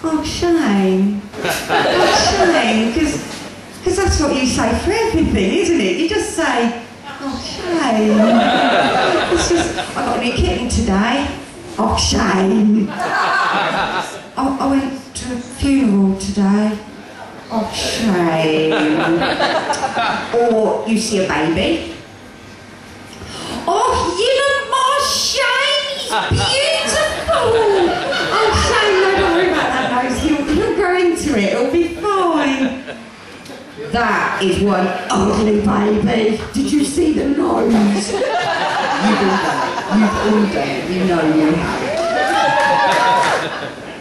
oh, shame. Oh, shame, because that's what you say for everything, isn't it? You just say, oh, shame. It's just, I got a new kitten today. Oh, shame. I went to a funeral today. Oh, shame. Or you see a baby. Oh, you know, my shame, he's beautiful. Oh, shame, no, don't worry about that nose. He'll grow into it, it'll be fine. That is one ugly baby. Did you see the nose? You've all done it. You know you have.